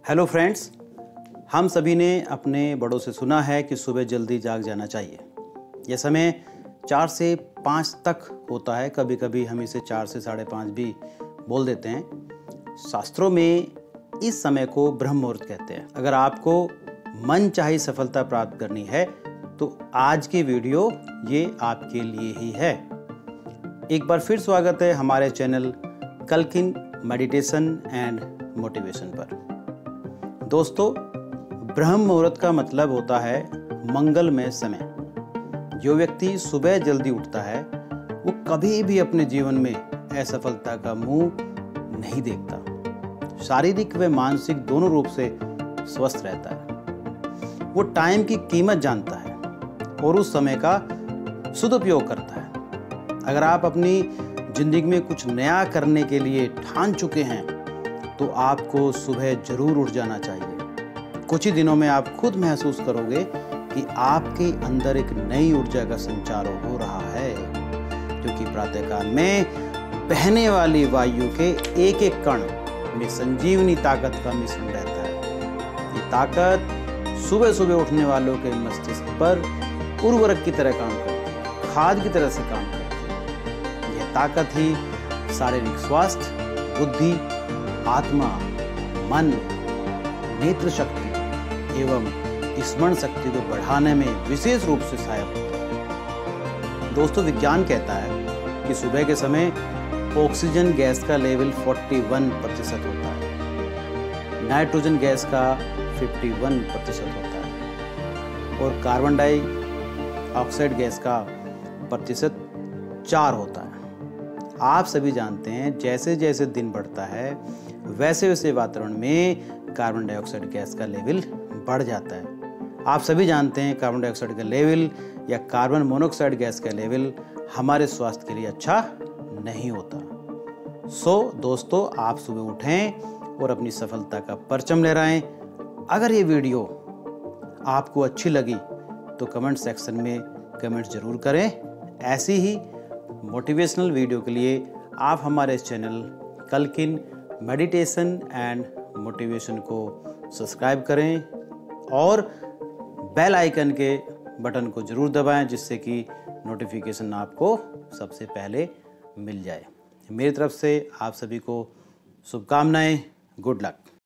Hello friends, हम सभी ने अपने बड़ों से सुना है कि सुबह जल्दी जाग जाना चाहिए। यह समय 4 से 5 तक होता है, कभी कभी हम इसे 4 से 5:30 भी बोल देते हैं। शास्त्रों में इस समय को ब्रह्म मुहूर्त कहते हैं। अगर आपको मन चाही सफलता प्राप्त करनी है तो आज की वीडियो ये आपके लिए ही है। एक बार फिर स्वागत है हमारे channel Kalkin meditation and motivation पर। दोस्तों, ब्रह्म मुहूर्त का मतलब होता है मंगलमय समय। जो व्यक्ति सुबह जल्दी उठता है वो कभी भी अपने जीवन में असफलता का मुंह नहीं देखता। शारीरिक व मानसिक दोनों रूप से स्वस्थ रहता है। वो टाइम की कीमत जानता है और उस समय का सदुपयोग करता है। अगर आप अपनी जिंदगी में कुछ नया करने के लिए ठान चुके हैं तो आपको सुबह जरूर उठ जाना चाहिए। कुछ ही दिनों में आप खुद महसूस करोगे कि आपके अंदर एक नई ऊर्जा का संचार हो रहा है, क्योंकि प्रातःकाल में बहने वाली वायु के एक एक कण में संजीवनी ताकत का मिश्रण रहता है। ये ताकत सुबह सुबह उठने वालों के मस्तिष्क पर उर्वरक की तरह काम करती है, खाद की तरह से काम करती है। यह ताकत ही शारीरिक स्वास्थ्य, बुद्धि, आत्मा, मन, नेत्र शक्ति एवं स्मरण शक्ति को बढ़ाने में विशेष रूप से सहायक होता है। दोस्तों, विज्ञान कहता है कि सुबह के समय ऑक्सीजन गैस का लेवल 41% होता है, नाइट्रोजन गैस का 51% होता है और कार्बन डाइऑक्साइड गैस का प्रतिशत 4 होता है। आप सभी जानते हैं जैसे जैसे दिन बढ़ता है वैसे वैसे वातावरण में कार्बन डाइऑक्साइड गैस का लेवल बढ़ जाता है। आप सभी जानते हैं कार्बन डाइऑक्साइड का लेवल या कार्बन मोनोऑक्साइड गैस का लेवल हमारे स्वास्थ्य के लिए अच्छा नहीं होता। दोस्तों, आप सुबह उठें और अपनी सफलता का परचम लहराएं। अगर ये वीडियो आपको अच्छी लगी तो कमेंट सेक्शन में कमेंट जरूर करें। ऐसी ही मोटिवेशनल वीडियो के लिए आप हमारे channel Kalkin meditation and motivation को सब्सक्राइब करें और बेल आइकन के बटन को जरूर दबाएं, जिससे कि नोटिफिकेशन आपको सबसे पहले मिल जाए। मेरी तरफ से आप सभी को शुभकामनाएं। Good luck.